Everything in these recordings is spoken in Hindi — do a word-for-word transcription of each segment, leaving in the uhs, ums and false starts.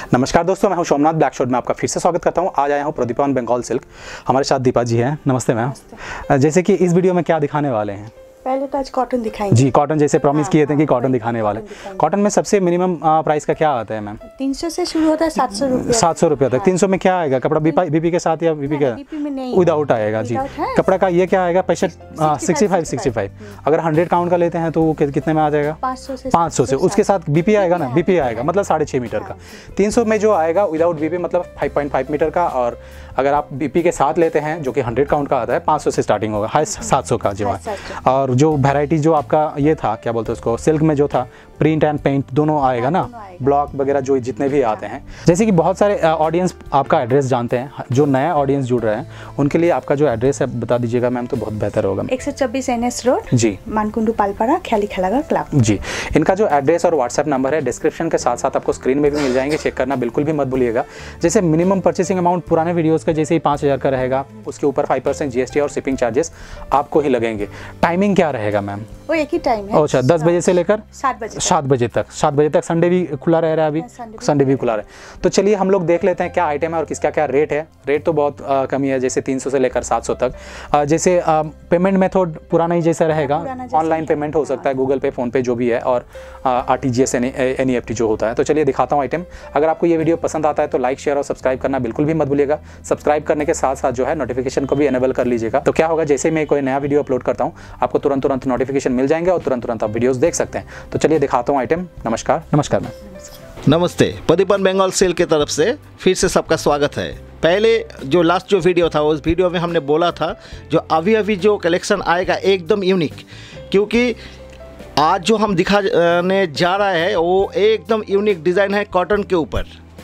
नमस्कार दोस्तों, मैं हूं सोमनाथ ब्लैक शॉट में आपका फिर से स्वागत करता हूं। आज आया हूं प्रदीपन बंगाल सिल्क। हमारे साथ दीपा जी हैं। नमस्ते मैम। जैसे कि इस वीडियो में क्या दिखाने वाले हैं? पहले तो आज कॉटन दिखाएंगे जी। कॉटन जैसे प्रॉमिस हाँ, किए थे कि हाँ, कॉटन दिखाने वाले। कॉटन में सबसे मिनिमम प्राइस का क्या आता है मैम? तीन सौ से शुरू होता है सात सौ रुपये सात सौ रुपये तक। तीन सौ में क्या आएगा? कपड़ा बीपी के साथ या बीपी का विदाउट आएगा? जी। कपड़ा का ये क्या आएगा? पैंसठ सिक्सटी फाइव सिक्सटी फाइव अगर हंड्रेड काउंट का लेते हैं तो वो कितने में आ जाएगा? पाँच सौ से। उसके साथ बीपी आएगा ना, बीपी आएगा मतलब साढ़े छः मीटर का। तीन सौ में जो आएगा विदाउट बीपी मतलब फाइव पॉइंट फाइव मीटर का, और अगर आप बीपी के साथ लेते हैं जो कि हंड्रेड काउंट का आता है पाँच सौ से स्टार्टिंग होगा, हाई सात सौ का जो है। और जो वैरायटी जो आपका ये था, क्या बोलते हैं उसको, सिल्क में जो था प्रिंट एंड पेंट दोनों आएगा ना, ब्लॉक वगैरह जो जितने भी आते हैं। जैसे कि बहुत सारे ऑडियंस आपका एड्रेस जानते हैं, जो नया ऑडियंस जुड़ रहे हैं उनके लिए आपका जो एड्रेस है बता दीजिएगा मैम, तो बहुत बेहतर होगा। एक सौ चौबीस एन एस रोड जी, मानकुंडू पालपाड़ा, ख्याली खेलागा क्लब। जी। इनका जो एड्रेस और व्हाट्सएप नंबर है डिस्क्रिप्शन के साथ साथ आपको स्क्रीन में भी मिल जाएंगे, चेक करना बिल्कुल भी मत भूलिएगा। जैसे मिनिमम परचेसिंग अमाउंट पुराने वीडियोज़ का जैसे ही पाँच हज़ार का रहेगा, उसके ऊपर five percent G S T और शिपिंग चार्जेस आपको ही लगेंगे। टाइमिंग क्या रहेगा मैम? वो एक ही टाइम है। अच्छा, दस बजे से लेकर सात बजे सात बजे तक। सात बजे तक संडे भी खुला रह रहा है अभी? संडे भी खुला रहा है। तो चलिए हम लोग देख लेते हैं क्या आइटम है और किसका क्या रेट है। रेट तो बहुत आ, कमी है, जैसे तीन सौ से लेकर सात सौ तक। आ, जैसे आ, पेमेंट मेथड पुराना ही जैसा रहेगा, ऑनलाइन पेमेंट हो सकता है, गूगल पे, फोन पे जो भी है, और R T G S N E F T जो होता है। तो चलिए दिखाता हूँ आइटम। अगर आपको ये वीडियो पसंद आता है तो लाइक शेयर और सब्सक्राइब करना बिल्कुल भी मत भूलिएगा। सब्सक्राइब करने के साथ साथ जो है नोटिफिकेशन को भी एनेबल कर लीजिएगा। तो क्या होगा, जैसे मैं कोई नया वीडियो अपलोड करता हूँ आपको तुरंत तुरंत नोटिफिकेशन मिल जाएंगे और तुरंत तुरंत आप वीडियोस देख सकते हैं। तो चलिए दिखाता हूँ आइटम। नमस्कार। नमस्कार मैम। नमस्ते। प्रदीपन बंगाल सेल की तरफ से फिर से सबका स्वागत है। पहले जो लास्ट जो वीडियो था उस वीडियो में हमने बोला था जो अभी अभी जो कलेक्शन आएगा एकदम यूनिक, क्योंकि आज जो हम दिखाने जा रहा है वो एकदम यूनिक डिज़ाइन है कॉटन के ऊपर।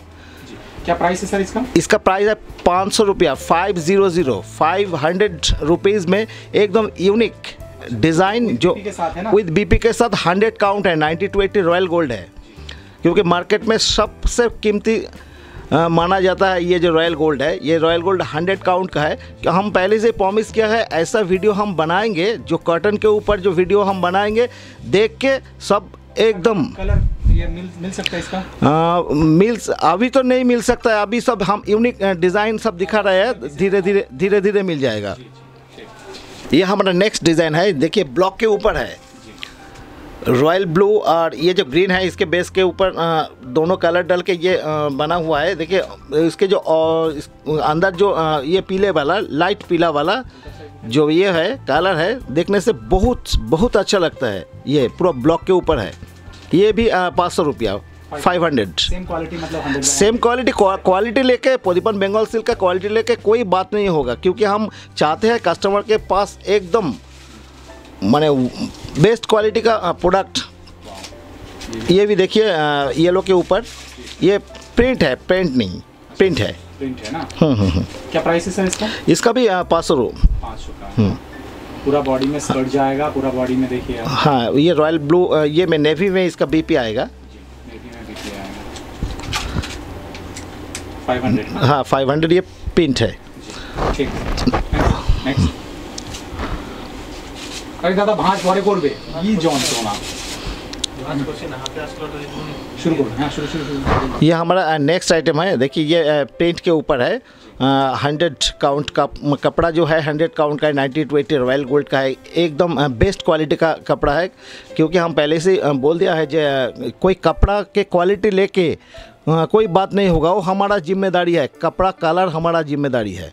क्या प्राइस है सर इसका? इसका प्राइस है पाँच सौ रुपया, five zero zero five hundred rupees में एकदम यूनिक डिज़ाइन जो विद बीपी के साथ हंड्रेड काउंट है, ninety two eighty royal gold है, क्योंकि मार्केट में सबसे कीमती आ, माना जाता है ये जो रॉयल गोल्ड है। ये रॉयल गोल्ड हंड्रेड काउंट का है। कि हम पहले से प्रॉमिस किया है ऐसा वीडियो हम बनाएंगे, जो कॉटन के ऊपर जो वीडियो हम बनाएंगे देख के सब एकदम कलर ये मिल मिल सकता है इसका? आ, मिल अभी तो नहीं मिल सकता है, अभी सब हम यूनिक डिज़ाइन सब दिखा रहे हैं, धीरे धीरे धीरे धीरे मिल जाएगा। ये हमारा नेक्स्ट डिज़ाइन है, देखिए ब्लॉक के ऊपर है, रॉयल ब्लू और ये जो ग्रीन है इसके बेस के ऊपर दोनों कलर डाल के ये आ, बना हुआ है। देखिए इसके जो और इस, अंदर जो आ, ये पीले वाला, लाइट पीला वाला जो ये है कलर है, देखने से बहुत बहुत अच्छा लगता है। ये पूरा ब्लॉक के ऊपर है। ये भी पाँच सौ रुपया, फाइव हंड्रेड। सेम क्वालिटी मतलब सेम क्वालिटी क्वालिटी लेके प्रदीपन बंगाल सिल्क का क्वालिटी लेके कोई बात नहीं होगा, क्योंकि हम चाहते हैं कस्टमर के पास एकदम माने बेस्ट क्वालिटी का प्रोडक्ट। ये भी देखिए येलो के ऊपर, ये प्रिंट है, पेंट नहीं, प्रिंट है। प्रिंट है ना? हम्म हम्म क्या प्राइस है सर इसका? इसका भी पाँच सौ पाँच सौ का। पूरा बॉडी में स्कर्ट जाएगा, पूरा बॉडी में देखिए। हाँ, ये रॉयल ब्लू, ये में नेवी में इसका बीपी आएगा। नेवी में बीपी आएगा फाइव हंड्रेड। हाँ फाइव हंड्रेड, ये प्रिंट है। ठीक। नेक्स्ट। अरे दादा भांज परे করবে ये जॉन सोना शुरू करो। हाँ शुरू शुरू। ये हमारा नेक्स्ट आइटम है। देखिए ये प्रिंट के ऊपर है, हंड्रेड काउंट का कपड़ा जो है, हंड्रेड काउंट का है, ninety two eighty royal gold का है, एकदम बेस्ट क्वालिटी का कपड़ा है। क्योंकि हम पहले से बोल दिया है जो कोई कपड़ा के क्वालिटी लेके कोई बात नहीं होगा, वो हमारा जिम्मेदारी है। कपड़ा कलर हमारा जिम्मेदारी है।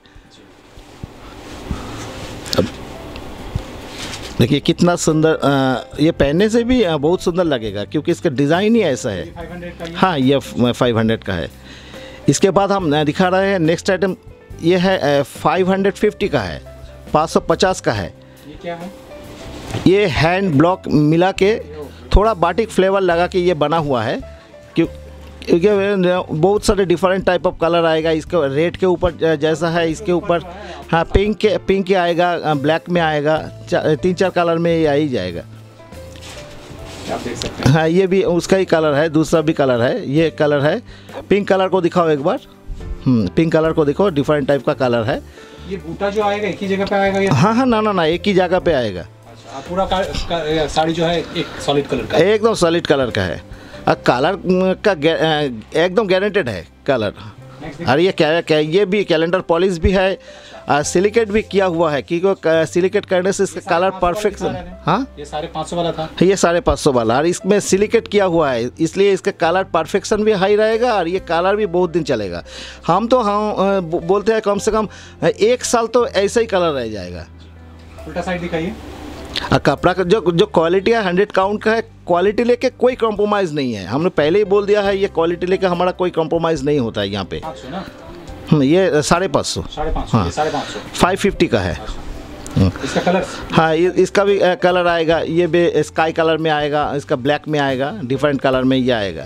देखिए कितना सुंदर, ये पहनने से भी बहुत सुंदर लगेगा, क्योंकि इसका डिज़ाइन ही ऐसा है। हाँ ये फाइव हंड्रेड का है। इसके बाद हम दिखा रहे हैं नेक्स्ट आइटम, ये है फाइव हंड्रेड फिफ्टी का है, पाँच सौ पचास का है। ये क्या है? ये हैंड ब्लॉक मिला के थोड़ा बाटिक फ्लेवर लगा के ये बना हुआ है, क्यों क्योंकि बहुत सारे डिफरेंट टाइप ऑफ कलर आएगा। इसके रेड के ऊपर जैसा है, इसके ऊपर हाँ पिंक के पिंक के आएगा, ब्लैक में आएगा, तीन चार कलर में ये आ ही जाएगा। आप देख सकते हैं। हाँ ये भी उसका ही कलर है, दूसरा भी कलर है, ये कलर है। पिंक कलर को दिखाओ एक बार। हम्म पिंक कलर को देखो, डिफरेंट टाइप का कलर है। ये बूटा जो आएगा एक ही जगह पे आएगा या? हाँ हाँ ना ना ना एक ही जगह पे आएगा। अच्छा, पूरा साड़ी जो है एक सॉलिड कलर का, एकदम सॉलिड कलर का है। कलर का एकदम गारंटेड है कलर। और ये क्या क्या ये भी कैलेंडर पॉलिश भी है, सिलिकेट भी किया हुआ है, क्योंकि सिलिकेट करने से इसका कलर परफेक्ट। हाँ, ये साढ़े पाँच सौ वाला था, ये साढ़े पाँच सौ वाला, और इसमें सिलिकेट किया हुआ है, इसलिए इसका कलर परफेक्शन भी हाई रहेगा और ये कलर भी बहुत दिन चलेगा। हम तो हम बोलते हैं कम से कम एक साल तो ऐसा ही कलर रह जाएगा। उल्टा साइड दिखाइए। कपड़ा का जो जो क्वालिटी है हंड्रेड काउंट का है, क्वालिटी लेके कोई कॉम्प्रोमाइज़ नहीं है। हमने पहले ही बोल दिया है, ये क्वालिटी लेके हमारा कोई कॉम्प्रोमाइज़ नहीं होता है यहाँ पे। ये साढ़े पाँच सौ हाँ फाइव फिफ्टी का है। इसका कलर हाँ, ये इसका भी कलर आएगा, ये भी स्काई कलर में आएगा, इसका ब्लैक में आएगा, डिफरेंट कलर में ये आएगा।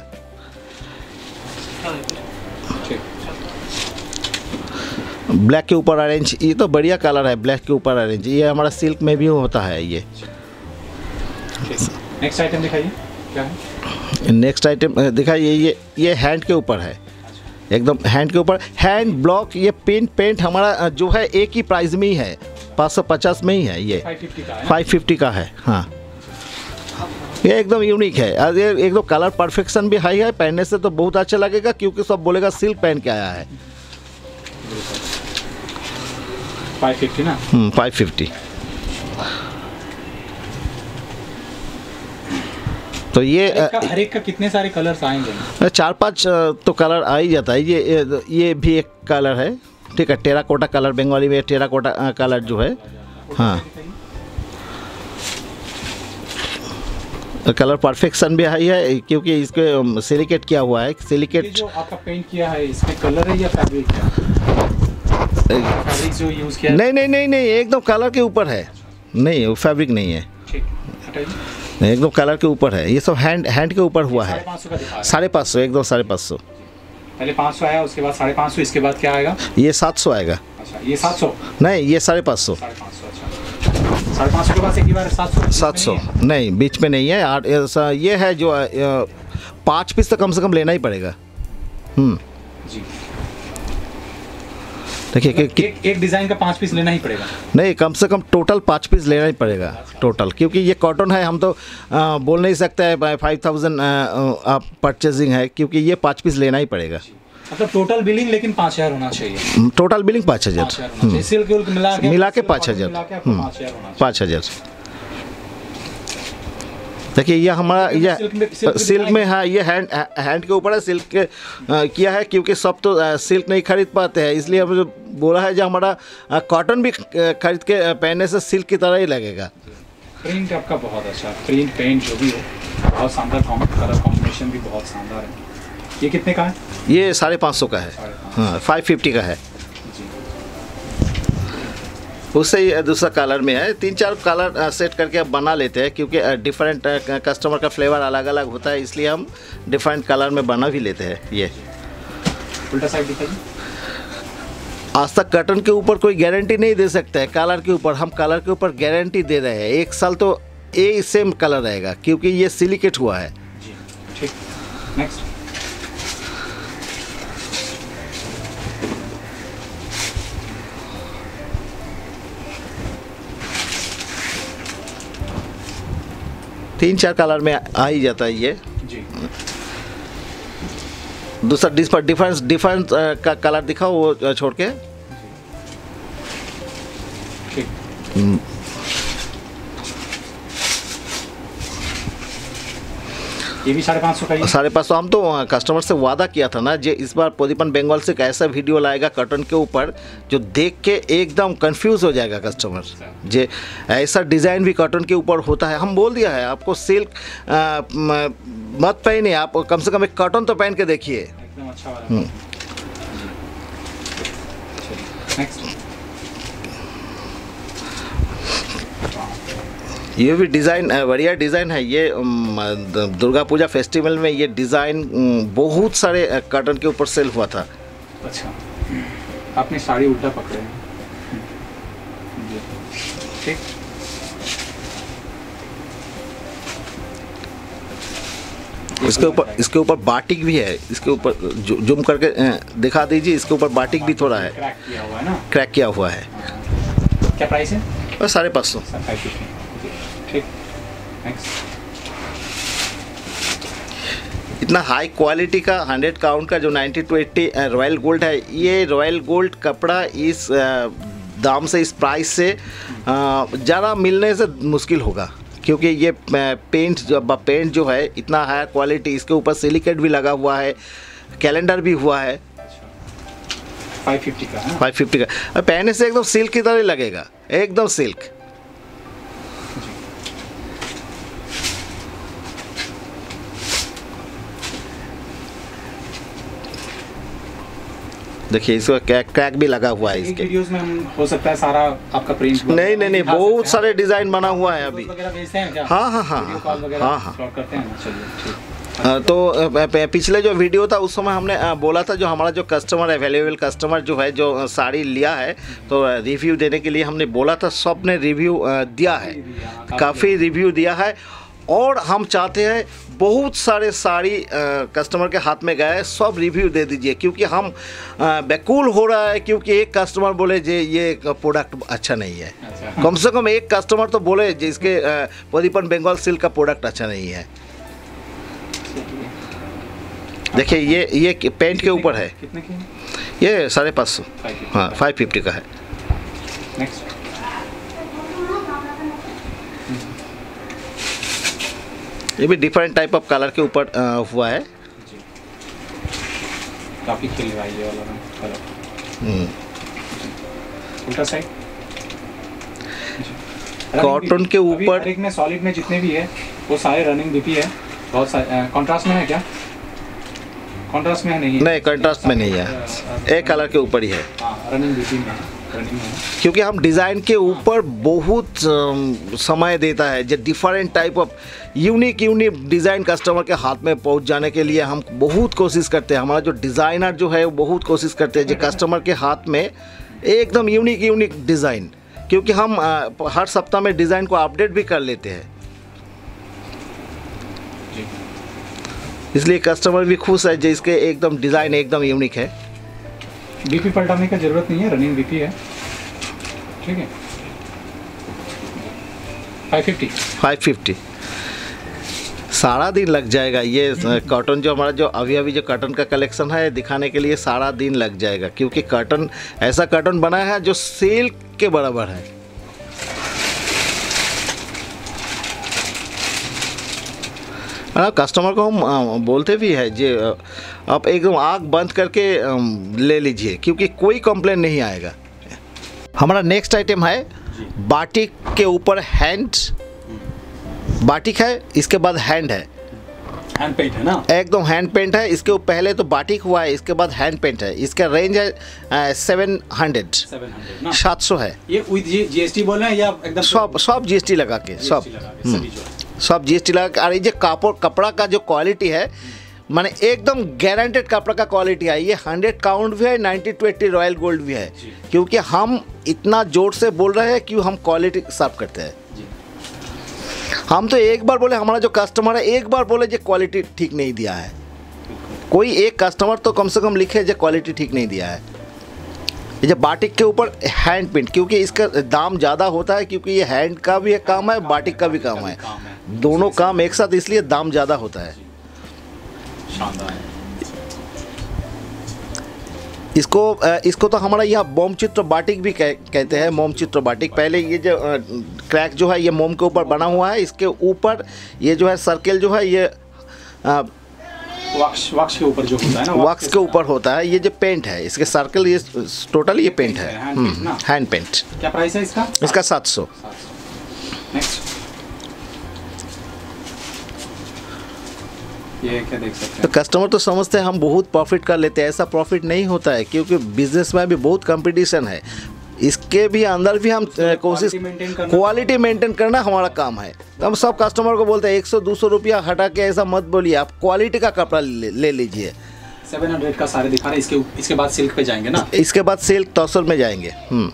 ब्लैक के ऊपर ऑरेंज, ये तो बढ़िया कलर है, ब्लैक के ऊपर ऑरेंज, ये हमारा सिल्क में भी होता है ये। नेक्स्ट आइटम दिखाइए, क्या है? नेक्स्ट आइटम दिखाइए, ये ये हैंड के ऊपर है, एकदम हैंड के ऊपर, हैंड ब्लॉक। ये पेंट पेंट हमारा जो है एक ही प्राइस में ही है, पाँच सौ पचास में ही है, ये फाइव फिफ्टी का है। हाँ, ये एकदम यूनिक है और ये एकदम कलर परफेक्शन भी हाई है, पहनने से तो बहुत अच्छा लगेगा, क्योंकि सब बोलेगा सिल्क पहन के आया है। फाइव फिफ्टी ना? Hmm five fifty. तो ये हर एक का कितने सारे कलर्स आएंगे? चार पांच तो कलर आ ही जाता है। ये ये भी एक कलर है, ठीक है, टेराकोटा कलर, बंगाली में टेराकोटा कलर जो है। हाँ, कलर परफेक्शन भी हाई है, क्योंकि इसके सिलिकेट किया हुआ है। सिलिकेट जो आपका पेंट किया है, इसमें कलर है या फैब्रिक है? फैब्रिक जो यूज किया है? नहीं नहीं नहीं नहीं, एकदम कलर के ऊपर है, नहीं फैब्रिक नहीं है, एकदम कलर के ऊपर है। ये सब हैंड हैंड के ऊपर हुआ है। साढ़े पाँच सौ, एकदम साढ़े पाँच सौ। पहले पाँच सौ आया, उसके बाद साढ़े पाँच सौ, इसके बाद क्या आएगा? ये सात सौ आएगा। अच्छा, ये सात सौ? नहीं, ये साढ़े पाँच सौ। साढ़े पाँच सौ, अच्छा। साढ़े पाँच सौ के बाद एक ही बार सात सौ? सात सौ नहीं, बीच में नहीं है। आठ ये है जो पाँच पीस तो कम से कम लेना ही पड़ेगा। हम्म जी, देखिए मतलब कि एक, एक डिज़ाइन का पाँच पीस लेना ही पड़ेगा? नहीं, कम से कम टोटल पाँच पीस लेना ही पड़ेगा टोटल, क्योंकि ये कॉटन है। हम तो आ, बोल नहीं सकते हैं फाइव थाउजेंड आप परचेजिंग है, क्योंकि ये पाँच पीस लेना ही पड़ेगा। मतलब टोटल बिलिंग लेकिन पाँच हज़ार होना चाहिए। टोटल बिलिंग पाँच हज़ार सिल्क मिला के मिला के पाँच हज़ार पाँच हज़ार देखिए, ये हमारा ये सिल्क, सिल्क में है, ये हैंड हैंड के ऊपर है, सिल्क के आ, किया है, क्योंकि सब तो आ, सिल्क नहीं खरीद पाते हैं, इसलिए हम जो बोला है, जो हमारा कॉटन भी खरीद के पहनने से सिल्क की तरह ही लगेगा। प्रिंट आपका बहुत अच्छा, प्रिंट पेंट जो भी हो बहुत शानदार, कलर कॉम्बिनेशन भी बहुत शानदार है। ये कितने का है? ये साढ़े पाँच सौ का है। हाँ, फाइव फिफ्टी का है। उससे ही दूसरा कलर में है। तीन चार कलर सेट करके अब बना लेते हैं, क्योंकि डिफरेंट कस्टमर का फ्लेवर अलग अलग होता है, इसलिए हम डिफरेंट कलर में बना भी लेते हैं। ये उल्टा साइड दिखाइए। आज तक कॉटन के ऊपर कोई गारंटी नहीं दे सकता है, कलर के ऊपर हम कलर के ऊपर गारंटी दे रहे हैं। एक साल तो एक सेम कलर रहेगा, क्योंकि ये सिलिकेट हुआ है। जी, ठीक। नेक्स्ट तीन चार कलर में आ ही जाता है ये। जी, दूसरा डिफरेंस डिफरेंस का कलर दिखाओ, वो छोड़ के। ठीक। ये भी साढ़े पाँच सौ का ही? साढ़े पाँच सौ। हम तो कस्टमर से वादा किया था ना, जे इस बार प्रदीपन बंगाल से एक ऐसा वीडियो लाएगा कॉटन के ऊपर जो देख के एकदम कंफ्यूज हो जाएगा कस्टमर, जे ऐसा डिज़ाइन भी कॉटन के ऊपर होता है। हम बोल दिया है आपको, सिल्क मत पहनिए, आप कम से कम एक कॉटन तो पहन के देखिए, एकदम अच्छा वाला। नेक्स्ट ये भी डिज़ाइन बढ़िया डिज़ाइन है। ये दुर्गा पूजा फेस्टिवल में ये डिज़ाइन बहुत सारे कॉटन के ऊपर सेल हुआ था। अच्छा, आपने साड़ी उल्टा पकड़े हैं। ठीक। इसके ऊपर इसके ऊपर बाटिक भी है, इसके ऊपर जूम करके दिखा दीजिए, इसके ऊपर बाटिक भी थोड़ा है, क्रैक किया हुआ है ना? क्रैक किया हुआ है। क्या प्राइस है? बस साढ़े पाँच सौ। ठीक। नेक्स्ट इतना हाई क्वालिटी का हंड्रेड काउंट का जो ninety two eighty royal gold है, ये रॉयल गोल्ड कपड़ा इस दाम से, इस प्राइस से ज़्यादा मिलने से मुश्किल होगा, क्योंकि ये पेंट जो पेंट जो है इतना हाई क्वालिटी, इसके ऊपर सिलिकेट भी लगा हुआ है, कैलेंडर भी हुआ है। फाइव फिफ्टी का है? फाइव फिफ्टी का, और पहनने से एकदम सिल्क की तरह लगेगा, एकदम सिल्क। देखिए इसका क्रैक क्रैक भी लगा हुआ है इसके। वीडियोस में हम हो सकता है सारा आपका प्रिंट? नहीं नहीं नहीं, बहुत सारे डिजाइन बना हुआ है अभी। हाँ हाँ हाँ हाँ हाँ करते हैं। चलिए, तो पिछले जो वीडियो था उस समय हमने बोला था जो हमारा जो कस्टमर अवेलेबल कस्टमर जो है जो साड़ी लिया है तो रिव्यू देने के लिए हमने बोला था, सब ने रिव्यू दिया है, काफ़ी रिव्यू दिया है। और हम चाहते हैं बहुत सारे साड़ी कस्टमर के हाथ में गए, सब रिव्यू दे दीजिए, क्योंकि हम बेकुल हो रहा है, क्योंकि एक कस्टमर बोले जे ये प्रोडक्ट अच्छा नहीं है। अच्छा। कम से कम एक कस्टमर तो बोले जिसके प्रदीपन बंगाल सिल्क का प्रोडक्ट अच्छा नहीं है। देखिए ये ये पेंट के ऊपर है, कितने की? ये साढ़े पाँच सौ हाँ फाइव फिफ्टी का है। नेक्स्ट, ये भी डिफरेंट टाइप ऑफ कलर के ऊपर हुआ है। काफी खिल रहा है ये वाला कलर। उल्टा साइड कॉटन के ऊपर एक में सॉलिड में जितने भी है वो सारे रनिंग बीपी है। बहुत सारे कंट्रास्ट में है क्या? कंट्रास्ट में है? नहीं नहीं कंट्रास्ट में नहीं है, एक कलर के ऊपर ही है। रनिंग बीपी में रनिंग में, क्योंकि हम डिज़ाइन के ऊपर बहुत समय देता है, जो different type of unique unique design customer के हाथ में पहुंच जाने के लिए हम बहुत कोशिश करते हैं। हमारा जो डिज़ाइनर जो है वो बहुत कोशिश करते हैं जो कस्टमर के हाथ में एकदम यूनिक यूनिक डिज़ाइन, क्योंकि हम हर सप्ताह में डिज़ाइन को अपडेट भी कर लेते हैं, इसलिए कस्टमर भी खुश है जिसके एकदम डिज़ाइन एकदम यूनिक है। बीपी पलटाने का जरूरत नहीं है, रनिंग बीपी है। ठीक है, फाइव फिफ्टी फाइव फिफ्टी सारा दिन लग जाएगा। ये कॉटन जो हमारा जो अभी अभी जो कॉटन का कलेक्शन है दिखाने के लिए सारा दिन लग जाएगा, क्योंकि कॉटन ऐसा कॉटन बना है जो सिल्क के बराबर है। कस्टमर को हम बोलते भी है जे आप एकदम आँख बंद करके ले लीजिए, क्योंकि कोई कंप्लेन नहीं आएगा। हमारा नेक्स्ट आइटम है बाटिक के ऊपर हैंड, बाटिक है इसके बाद हैंड है, हैंड पेंट है ना, एकदम हैंड पेंट है। इसके पहले तो बाटिक हुआ है, इसके बाद हैंड पेंट है। इसका रेंज है सेवन हंड्रेड सात सौ है। ये विद जीएसटी बोल रहे हैं या एकदम सब सब जीएसटी लगा के सब सब जीएसटी लगा के। और ये जो कापड़ कपड़ा का जो क्वालिटी है माने एकदम गारंटेड कपड़ा का क्वालिटी है। ये हंड्रेड काउंट भी है, ninety two eighty royal gold भी है, क्योंकि हम इतना जोर से बोल रहे हैं कि हम क्वालिटी सर्व करते हैं। हम तो एक बार बोले, हमारा जो कस्टमर है एक बार बोले जो क्वालिटी ठीक नहीं दिया है, कोई एक कस्टमर तो कम से कम लिखे जो क्वालिटी ठीक नहीं दिया है। ये जो बाटिक के ऊपर हैंड पेंट, क्योंकि इसका दाम ज़्यादा होता है, क्योंकि ये हैंड का भी काम है बाटिक का भी काम है, दोनों काम एक साथ, इसलिए दाम ज़्यादा होता है। इसको इसको तो हमारा यहाँ मोम चित्र बाटिक भी कह, कहते हैं मोम चित्र बाटिक। पहले ये जो क्रैक जो है ये मोम के ऊपर बना हुआ है, इसके ऊपर ये जो है सर्किल जो है ये वॉक्स वॉक्स के ऊपर जो होता है ना, वॉक्स के ऊपर होता है। ये जो पेंट है इसके सर्किल, ये टोटल ये पेंट है, हैंड पेंट। क्या प्राइस है इसका? इसका सात सौ। नेक्स्ट, ये क्या देख सकते हैं? तो कस्टमर तो समझते हैं हम बहुत प्रॉफिट कर लेते हैं, ऐसा प्रॉफिट नहीं होता है, क्योंकि बिजनेस में भी बहुत कंपटीशन है। इसके भी अंदर भी हम कोशिश क्वालिटी मेंटेन करना हमारा काम है। हम सब कस्टमर को बोलते हैं एक सौ दो सौ रुपया हटा के ऐसा मत बोलिए, आप क्वालिटी का कपड़ा ले, ले लीजिए। सेवन हंड्रेड का सारे दिखा रहे हैं, इसके इसके बाद सिल्क पे जाएंगे ना? इसके बाद सिल्क तौसल में जाएंगे। हम्म,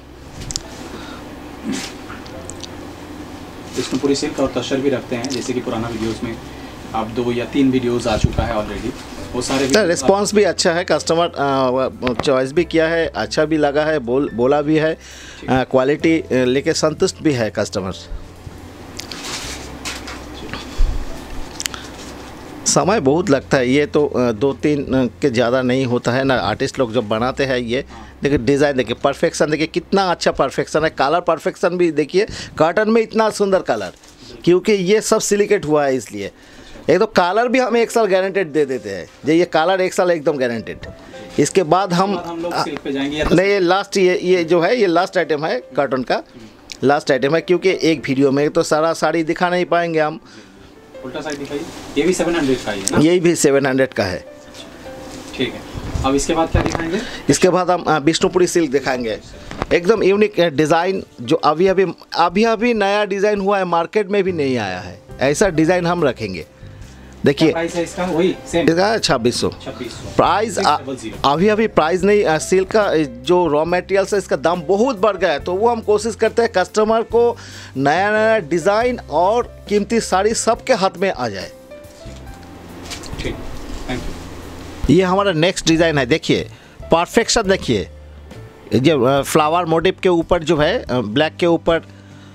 इसमें पूरी सिल्क और तसर भी रखते हैं, जैसे कि पुराना वीडियोस में आप दो या तीन वीडियोस आ चुका है ऑलरेडी, वो सारे रिस्पांस भी अच्छा है, कस्टमर चॉइस भी किया है, अच्छा भी लगा है, बोल बोला भी है, क्वालिटी लेके संतुष्ट भी है कस्टमर। समय बहुत लगता है, ये तो अ, दो तीन के ज़्यादा नहीं होता है ना। आर्टिस्ट लोग जब बनाते हैं ये देखिए, डिज़ाइन देखिए, परफेक्शन देखिए, कितना अच्छा परफेक्शन है। कलर परफेक्शन भी देखिए, कॉटन में इतना सुंदर कलर, क्योंकि ये सब सिलिकेट हुआ है इसलिए। एक तो कलर भी हम एक साल गारंटेड दे देते हैं, जो ये कलर एक साल एकदम गारंटेड। इसके बाद हम, हम लोग सिल्क पे जाएंगे। तो नहीं, ये लास्ट, ये ये जो है ये लास्ट आइटम है, कॉटन का लास्ट आइटम है, क्योंकि एक वीडियो में तो सारा साड़ी दिखा नहीं पाएंगे हम। उल्टा साइड दिखाइए। ये भी सेवन हंड्रेड का ही है ना? यही भी सेवन हंड्रेड का है। ठीक है, अब इसके बाद क्या दिखाएंगे? इसके बाद हम अ, विष्णुपुरी सिल्क दिखाएंगे, एकदम यूनिक डिज़ाइन, जो अभी अभी अभी अभी नया डिज़ाइन हुआ है, मार्केट में भी नहीं आया है, ऐसा डिज़ाइन हम रखेंगे। देखिए प्राइस है इसका वही सेम, इसका छब्बीस सौ छब्बीस सौ प्राइस। अभी अभी प्राइस नहीं, अ, सिल्क का जो रॉ मटेरियल्स है इसका दाम बहुत बढ़ गया है, तो वो हम कोशिश करते हैं कस्टमर को नया नया डिज़ाइन और कीमती साड़ी सबके हाथ में आ जाए। ठीक, थैंक यू। ये हमारा नेक्स्ट डिज़ाइन है, देखिए परफेक्शन, देखिए जो फ्लावर मोटिव के ऊपर जो है, ब्लैक के ऊपर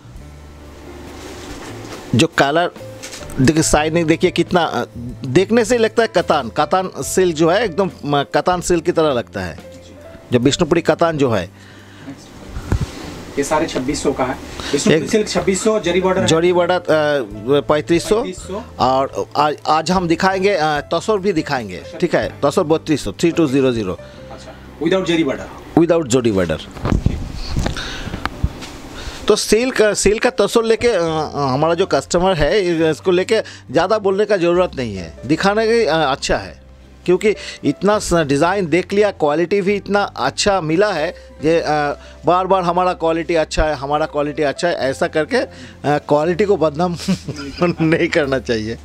जो कलर देखिए, साइनिंग देखिए, कितना देखने से लगता है कतान कतान सिल्क जो है, एकदम कतान सिल्क की तरह लगता है, जो विष्णुपुरी कतान जो है। ये सारे छब्बीस सौ का है, विष्णुपुरी सिल्क छब्बीस सौ, जरी बॉर्डर जरी बॉर्डर पैंतीस सौ, और आज आज हम दिखाएंगे तसर भी दिखाएंगे, ठीक है, तसर बत्तीस सौ, three two zero zero, without zari border, without zari border. तो सिल्क सिल्क का तसर लेके हमारा जो कस्टमर है, इसको लेके ज़्यादा बोलने का ज़रूरत नहीं है, दिखाने के अच्छा है, क्योंकि इतना डिज़ाइन देख लिया, क्वालिटी भी इतना अच्छा मिला है, ये बार बार हमारा क्वालिटी अच्छा है, हमारा क्वालिटी अच्छा है, ऐसा करके क्वालिटी को बदनाम नहीं करना चाहिए।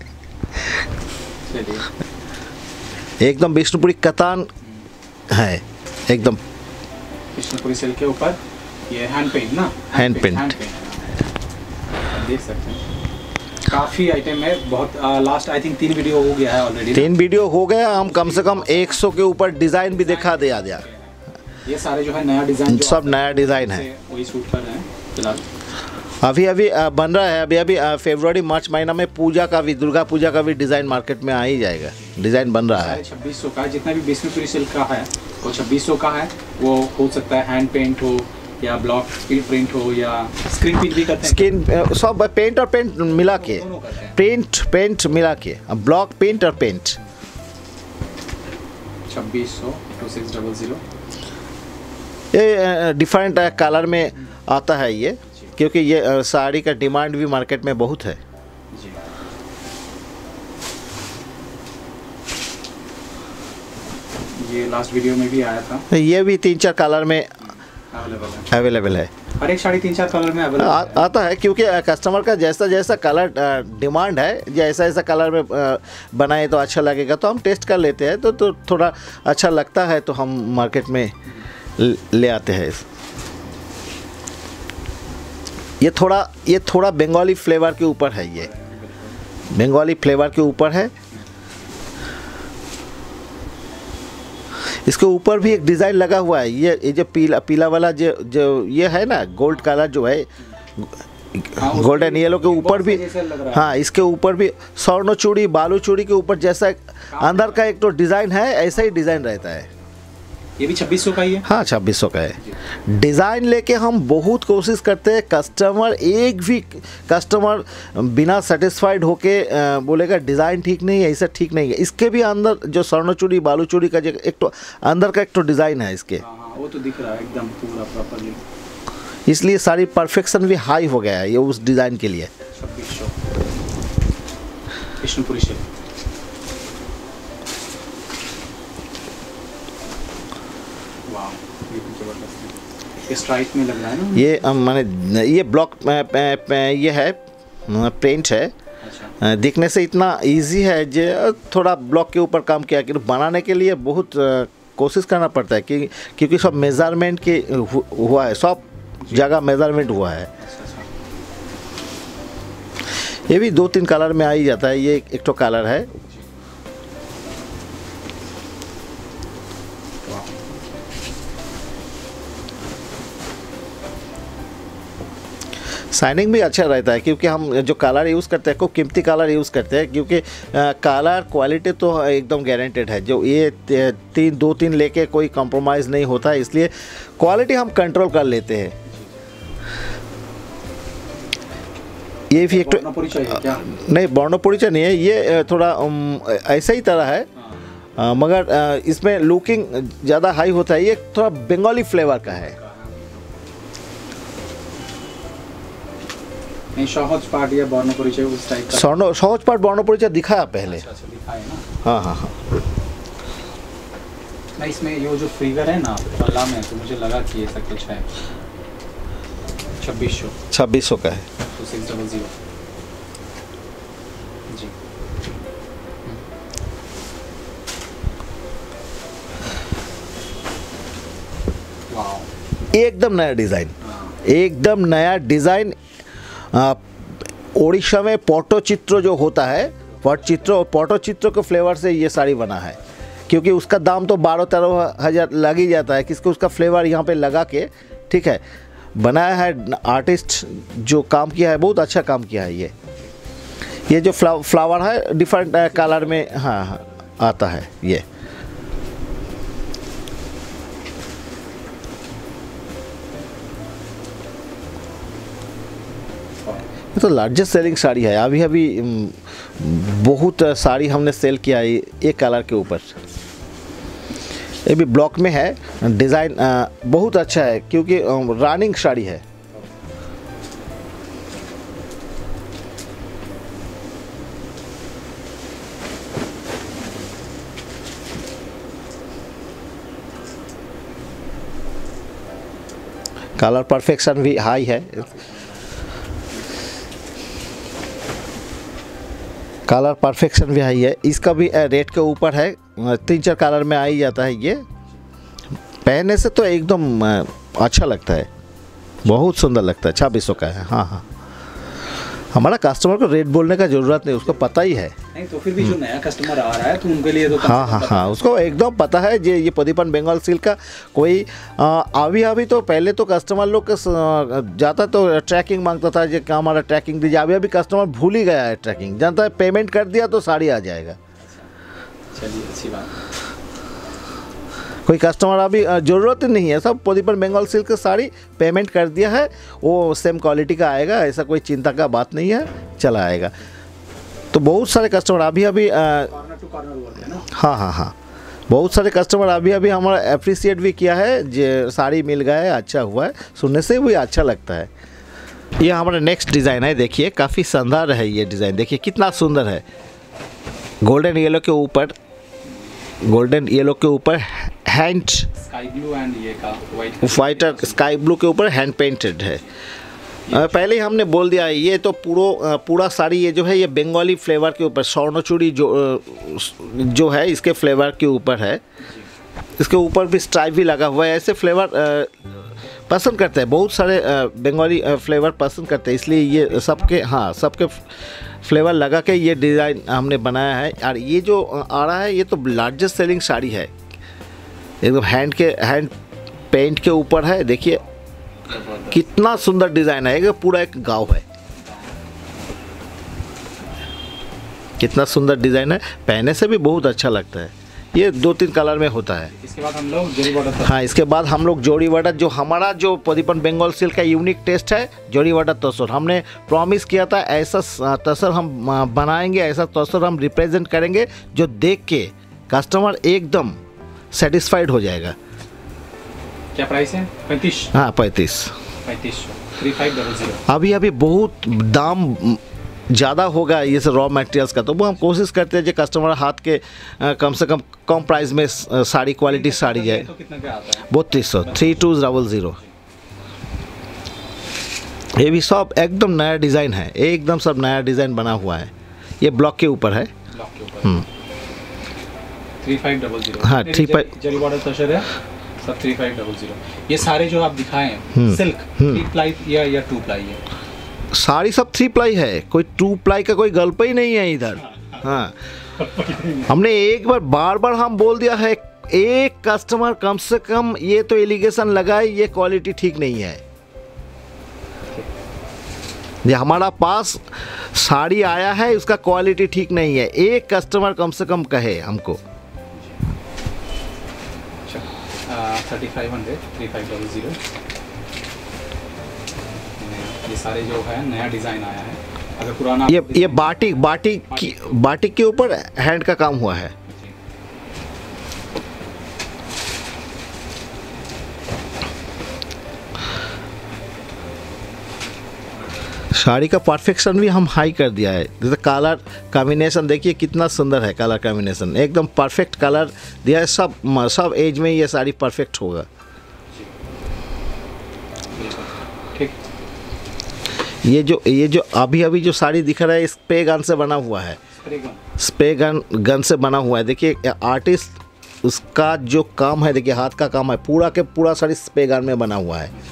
एकदम विष्णुपुरी कतान है, एकदम विष्णुपुरी सिल्क के ऊपर ये हैंड पेंट ना, हैंड पेंट, देख सकते हैं काफ़ी आइटम है, बहुत। लास्ट आई थिंक तीन वीडियो हो गया है ऑलरेडी, तीन वीडियो हो गया, हम कम से कम सौ के ऊपर डिज़ाइन भी दिखा दिया दिया। ये सारे जो है नया डिज़ाइन, सब नया डिज़ाइन है, वही शूट कर रहे हैं फिलहाल। अभी अभी बन रहा है, अभी अभी फरवरी मार्च महीना में पूजा का भी, दुर्गा पूजा का भी डिज़ाइन मार्केट में आ ही जाएगा, डिज़ाइन बन रहा है। छब्बीस सौ का, जितना भी विष्णुपुरी सिल्क का है वो छब्बीस सौ का है। वो हो सकता है हैंड पेंट हो या ब्लॉक प्रिंट हो या स्क्रीन प्रिंट भी करते हैं, स्क्रीन सब पेंट और पेंट मिला के, प्रिंट पेंट मिला के, ब्लॉक पेंट और पेंट। छब्बीस सौ टू सिक्स डबल ज़ीरो, ये डिफरेंट कलर में आता है ये, क्योंकि ये साड़ी का डिमांड भी मार्केट में बहुत है। ये लास्ट वीडियो में भी आया था, ये भी तीन चार कलर में अवेलेबल है, अवेलेबल है, हर एक साड़ी तीन चार कलर में अवेलेबल आ, आता है, क्योंकि कस्टमर का जैसा जैसा कलर डिमांड है, जैसा ऐसा कलर में बनाए तो अच्छा लगेगा, तो हम टेस्ट कर लेते हैं, तो, तो थोड़ा अच्छा लगता है तो हम मार्केट में ले आते हैं। ये थोड़ा ये थोड़ा बंगाली फ्लेवर के ऊपर है, ये बंगाली फ्लेवर के ऊपर है। इसके ऊपर भी एक डिज़ाइन लगा हुआ है, ये ये जो पीला पीला वाला जो जो ये है ना, गोल्ड कलर जो है, गोल्डन येलो के ऊपर भी, हाँ, इसके ऊपर भी स्वर्ण चूड़ी, बालू चूड़ी के ऊपर जैसा अंदर का एक तो डिज़ाइन है, ऐसा ही डिज़ाइन रहता है। ये भी छब्बीस सौ का ही है, हाँ, छब्बीस सौ का है। डिज़ाइन लेके हम बहुत कोशिश करते हैं, कस्टमर एक भी कस्टमर बिना सेटिस्फाइड होके बोलेगा डिज़ाइन ठीक नहीं है, ऐसा ठीक नहीं है। इसके भी अंदर जो स्वर्ण चूड़ी, बालू चूड़ी का जो एक तो अंदर का एक तो डिज़ाइन है इसके, हाँ, वो तो दिख रहा है एकदम पूरा प्रॉपर्ली, इसलिए सारी परफेक्शन भी हाई हो गया है ये उस डिज़ाइन के लिए। छब्बीस सौ विष्णुपुरी सिल्क, स्ट्राइप में लग रहा है ना ये, मैंने ये ब्लॉक ये है, पेंट है। अच्छा। दिखने से इतना इजी है, जो थोड़ा ब्लॉक के ऊपर काम किया, कि बनाने के लिए बहुत कोशिश करना पड़ता है, कि क्योंकि सब मेज़रमेंट के हुआ है, सब जगह मेज़रमेंट हुआ है। ये भी दो तीन कलर में आ ही जाता है, ये एक तो कलर है। शाइनिंग भी अच्छा रहता है क्योंकि हम जो कलर यूज़ करते हैं खूब कीमती कलर यूज़ करते हैं क्योंकि कलर क्वालिटी तो एकदम गारंटेड है। जो ये तीन दो तीन लेके कोई कंप्रोमाइज़ नहीं होता है, इसलिए क्वालिटी हम कंट्रोल कर लेते हैं। ये भी एक नहीं बॉर्नो परिचय नहीं है, ये थोड़ा ऐसा ही तरह है आ, मगर आ, इसमें लुकिंग ज़्यादा हाई होता है। ये थोड़ा बंगाली फ्लेवर का है। नहीं सहज पाठ या बॉर्नो परिचय उस टाइप का सहज सहज पाठ बॉर्नो परिचय दिखाया पहले। अच्छा अच्छा दिखाया ना। हाँ हाँ हाँ नहीं इसमें ये जो फिगर है ना पल्ला में तो मुझे लगा कि ऐसा कुछ है। छब्बीस सौ छब्बीस सौ का है तो सिक्स डबल जीरो जी। वाह एकदम नया डिज़ाइन, एकदम नया डिज़ाइन। उड़ीसा में पट्टचित्र जो होता है, पट्टचित्र और पट्टचित्र के फ्लेवर से ये साड़ी बना है क्योंकि उसका दाम तो बारह तेरह हज़ार लग ही जाता है। किसको उसका फ्लेवर यहाँ पे लगा के ठीक है बनाया है। आर्टिस्ट जो काम किया है बहुत अच्छा काम किया है। ये ये जो फ्ला, फ्लावर है डिफरेंट कलर में हाँ हाँ आता है। ये ये तो लार्जेस्ट सेलिंग साड़ी है। अभी अभी बहुत साड़ी हमने सेल किया है एक कलर के ऊपर। ये भी ब्लॉक में है। डिज़ाइन बहुत अच्छा है क्योंकि रनिंग साड़ी है। कलर परफेक्शन भी हाई है। कलर परफेक्शन भी हाई है। इसका भी रेट के ऊपर है। तीन चार कलर में आ ही जाता है। ये पहनने से तो एकदम अच्छा लगता है, बहुत सुंदर लगता है। छब्बीस सौ का है। हाँ हाँ हमारा कस्टमर को रेट बोलने का ज़रूरत नहीं, उसको पता ही है। नहीं तो फिर भी जो नया कस्टमर आ रहा है तो उनके लिए तो हाँ हाँ हाँ उसको एकदम पता है। ये ये प्रदीपन बंगाल सिल्क का कोई अभी अभी तो पहले तो कस्टमर लोग जाता तो ट्रैकिंग मांगता था जो क्या हमारा ट्रैकिंग दीजिए। अभी अभी कस्टमर भूल ही गया है ट्रैकिंग, जानता है पेमेंट कर दिया तो साड़ी आ जाएगा। चलिए अच्छी बात। कोई कस्टमर अभी ज़रूरत ही नहीं है, सब प्रदीपन बंगाल सिल्क की साड़ी पेमेंट कर दिया है वो सेम क्वालिटी का आएगा, ऐसा कोई चिंता का बात नहीं है, चला आएगा। तो बहुत सारे कस्टमर अभी अभी कॉर्नर टू कॉर्नर बोलते हैं ना। हाँ हाँ हाँ बहुत सारे कस्टमर अभी अभी हमारा अप्रिसिएट भी किया है। जो साड़ी मिल गया है अच्छा हुआ है, सुनने से भी अच्छा लगता है। ये हमारा नेक्स्ट डिज़ाइन है। देखिए काफ़ी शानदार है ये डिज़ाइन, देखिए कितना सुंदर है। गोल्डन येलो के ऊपर गोल्डन येलो के ऊपर हैंड स्काई ब्लू एंड ये का वाइट वाइट स्काई ब्लू के ऊपर हैंड पेंटेड है। पहले ही हमने बोल दिया है ये तो पूरा पूरा साड़ी ये जो है ये बंगाली फ्लेवर के ऊपर स्वर्णचूड़ी जो जो है इसके फ्लेवर के ऊपर है। इसके ऊपर भी स्ट्राइप भी लगा हुआ है। ऐसे फ्लेवर पसंद करते हैं, बहुत सारे बंगाली फ्लेवर पसंद करते हैं, इसलिए ये सबके हाँ सबके फ्लेवर लगा के ये डिज़ाइन हमने बनाया है। और ये जो आ रहा है ये तो लार्जेस्ट सेलिंग साड़ी है, एकदम हैंड के हैंड पेंट के ऊपर है। देखिए कितना सुंदर डिज़ाइन है, ये पूरा एक गांव है। कितना सुंदर डिज़ाइन है, पहनने से भी बहुत अच्छा लगता है। ये दो तीन कलर में होता है। इसके बाद हम लोग जोड़ी बॉर्डर हाँ इसके बाद हम लोग जोड़ी बॉर्डर जो हमारा जो प्रदीपन बंगाल सिल्क का यूनिक टेस्ट है जोड़ी बॉर्डर तसर। हमने प्रॉमिस किया था ऐसा तसर हम बनाएंगे, ऐसा तसर हम रिप्रेजेंट करेंगे जो देख के कस्टमर एकदम सेटिस्फाइड हो जाएगा। क्या प्राइस है? पैंतीस। हाँ पैंतीस पैंतीस सौ थ्री फाइव डबल जीरो। अभी अभी बहुत दाम ज़्यादा होगा ये सब रॉ मटेरियल्स का, तो वो हम कोशिश करते हैं जो कस्टमर हाथ के आ, कम से कम कम प्राइस में साड़ी क्वालिटी साड़ी जाए। तो कितना क्या आता है? बत्तीस सौ थ्री टू डबल ज़ीरो। ये भी सब एकदम नया डिज़ाइन है, एकदम सब नया डिज़ाइन बना हुआ है। ये ब्लॉक के ऊपर है। ब्लॉक के ऊपर थ्री फाइव डबल जीरो। हाँ three five zari border tussar है सब थ्री फाइव डबल जीरो। ये सारे जो आप दिखाए हैं सिल्क थ्री प्लाई या या टू प्लाई है? साड़ी सब थ्री प्लाई है, कोई टू प्लाई का कोई गल्प ही नहीं है इधर। हाँ हमने एक बार बार बार हम बोल दिया है, एक कस्टमर कम से कम ये तो एलिगेशन लगाए ये क्वालिटी ठीक नहीं है। ये हमारा पास साड़ी आया है, उसका क्वालिटी ठीक नहीं है, एक कस्टमर कम से कम कहे हमको। Thirty five hundred three five double zero. ये सारे जो है नया डिज़ाइन आया है। अगर पुराना ये ये बाटिक बाटिक की बाटिक के ऊपर हैंड का काम हुआ है। साड़ी का परफेक्शन भी हम हाई कर दिया है। जैसे कलर कॉम्बिनेशन देखिए कितना सुंदर है, कलर कॉम्बिनेशन एकदम परफेक्ट कलर दिया है। सब सब एज में ये साड़ी परफेक्ट होगा। ठीक। ये जो ये जो अभी अभी जो साड़ी दिख रहा है स्प्रे गन से बना हुआ है, स्प्रे गन गन से बना हुआ है। देखिए आर्टिस्ट उसका जो काम है, देखिए हाथ का काम है, पूरा के पूरा साड़ी स्प्रे गन में बना हुआ है।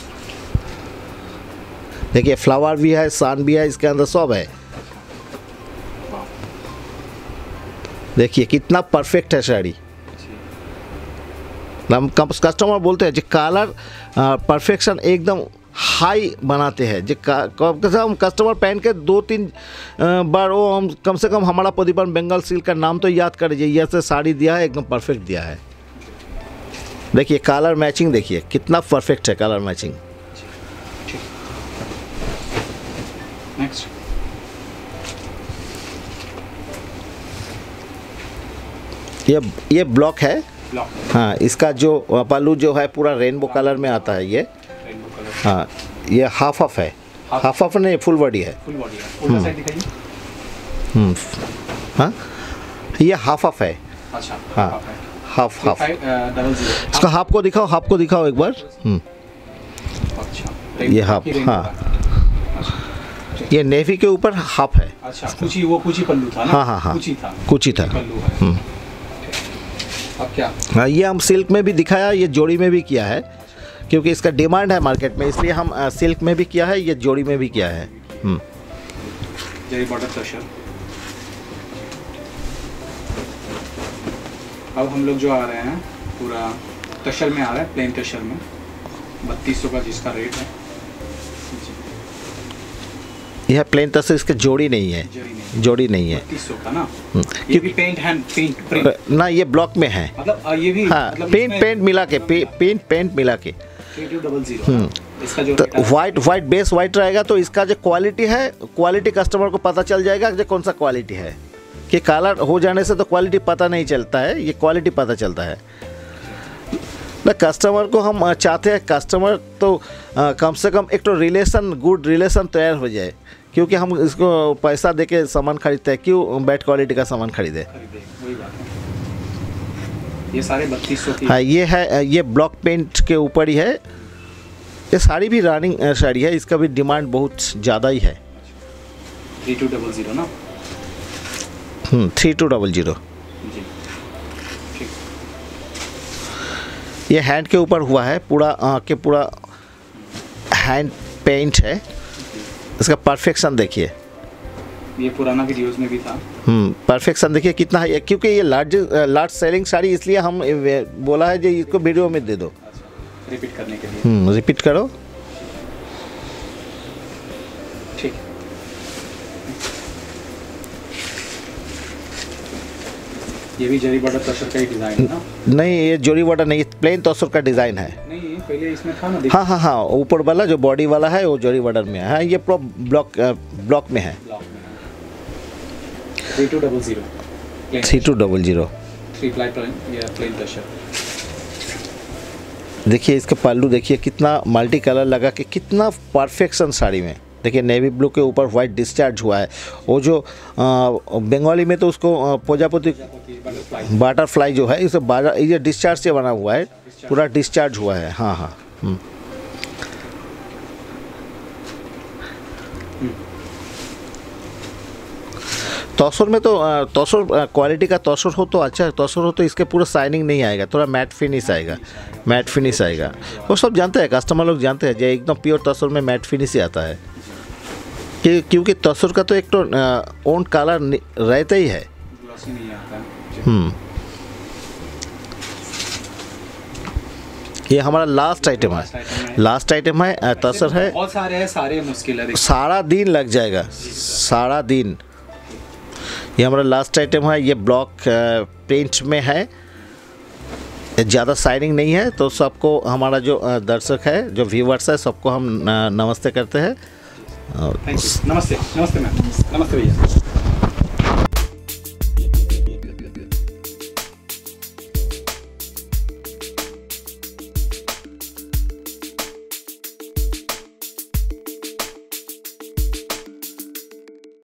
देखिए फ्लावर भी है, सन भी है, इसके अंदर सब है। देखिए कितना परफेक्ट है साड़ी। हम कस्टमर बोलते हैं जो कलर परफेक्शन एकदम हाई बनाते हैं। जो हम कस्टमर पहन के दो तीन बार वो हम कम से कम हमारा प्रदीपन बंगाल सिल्क का नाम तो याद कर लीजिए। ये से साड़ी दिया है, एकदम परफेक्ट दिया है। देखिए कलर मैचिंग देखिए कितना परफेक्ट है, कलर मैचिंग। नेक्स्ट ये ये ब्लॉक है। ब्लॉक। हाँ, इसका जो पल्लू जो है पूरा रेनबो कलर में आता है। ये रेनबो कलर। हाँ, ये हाफ ऑफ है, हाफ ऑफ नहीं फुल बॉडी है। फुल बॉडी है। उल्टा साइड दिखाइए। हम्म हाँ, ये हाफ ऑफ है। अच्छा। हाँ, हाफ हाफ। Double zero. इसका हाफ को दिखाओ, हाफ को दिखाओ एक बार। हम्म अच्छा। ये हाफ। हाँ, ये नेवी के ऊपर हाफ है। अच्छा, कुची वो कुची पल्लू था ना? हाँ हाँ हाँ, कुची था। कुची था। पल्लू है। अब क्या? हाँ, ये हम सिल्क में भी दिखाया, ये जोड़ी में भी किया है, क्योंकि इसका डिमांड है मार्केट में, इसलिए हम सिल्क में भी किया है, ये जोड़ी में भी किया है। जरी बॉर्डर तशर। अब हम लोग जो आ रहे हैं पूरा तशर में आ रहा है, प्लेन तशर में बत्तीस सौ का जिसका रेट है। यह प्लेन तस्वीर, इसके जोड़ी नहीं है, जोड़ी नहीं है। बत्तीस सौ का ना? ये भी पेंट हैंड पेंट प्रिंट ना, ये ब्लॉक में है। मतलब ये भी हाँ, मतलब पेंट पेंट मिला के, पेंट पेंट मिला के डबल ज़ीरो। इसका जो वाइट वाइट बेस वाइट रहेगा, तो इसका जो क्वालिटी है, क्वालिटी कस्टमर को पता चल जाएगा कि कौन सा क्वालिटी है। कि कलर हो जाने से तो क्वालिटी पता नहीं चलता है, ये क्वालिटी पता चलता है ना। कस्टमर को हम चाहते हैं कस्टमर तो आ, कम से कम एक तो रिलेशन, गुड रिलेशन तैयार हो जाए, क्योंकि हम इसको पैसा देके सामान खरीदते हैं, क्यों बैड क्वालिटी का सामान खरीदे। ये सारे बत्तीस सौ की। हाँ, ये है, ये ब्लॉक पेंट के ऊपर ही है। ये साड़ी भी रनिंग साड़ी है, इसका भी डिमांड बहुत ज़्यादा ही है। थ्री टू डबल ज़ीरो ना? Hmm three two double zero. ये हैंड के ऊपर हुआ है, पूरा आ, के पूरा हैंड पेंट है। इसका परफेक्शन देखिए, ये पुराना वीडियोस में भी था। हम्म परफेक्शन देखिए कितना है, क्योंकि ये लार्ज लार्ज सेलिंग साड़ी, इसलिए हम बोला है जो इसको वीडियो में दे दो। रिपीट करने के लिए। हम्म रिपीट करो। ठीक। ये भी जरी बॉर्डर तसर का ही डिजाइन है ना? नहीं, ये जोड़ी बॉर्डर नहीं, प्लेन तसर का डिजाइन है। नहीं, पहले इसमें था ना? हाँ हाँ हाँ, ऊपर वाला जो बॉडी वाला है वो जोड़ी बॉर्डर में है। ये पूरा ब्लॉक ब्लॉक में है। Three two double zero. Three two double zero. Three ply plain, ये प्लेन तसर। देखिए इसका पल्लू देखिए कितना मल्टी कलर लगा के, कितना परफेक्शन साड़ी में। देखिए नेवी ब्लू के ऊपर वाइट डिस्चार्ज हुआ है। वो जो बंगाली में तो उसको प्रजापति बटरफ्लाई जो है, इसे ये डिस्चार्ज से बना हुआ है, पूरा डिस्चार्ज हुआ है। हाँ हाँ। तौसर में तो तौसर क्वालिटी का तौसर हो तो अच्छा है, तौसर हो तो इसके पूरा शाइनिंग नहीं आएगा, थोड़ा मैट फिनिश आएगा, मैट फिनिश आएगा। वो सब जानते हैं, कस्टमर लोग जानते हैं, जो एकदम प्योर तौसर में मैट फिनिश ही आता है। कि क्योंकि तौसर का तो एक तो ओन कलर रहता ही है। हम्म ये हमारा लास्ट आइटम है, लास्ट आइटम है, तसर है, बहुत सारे हैं, सारे मुश्किल है, सारा दिन लग जाएगा, सारा दिन। ये हमारा लास्ट आइटम है, ये ब्लॉक पेंट में है, ज़्यादा शाइनिंग नहीं है। तो सबको हमारा जो दर्शक है, जो व्यूवर्स है, सबको हम नमस्ते करते हैं। नमस्ते, नमस्ते मैम, नमस्ते भैया।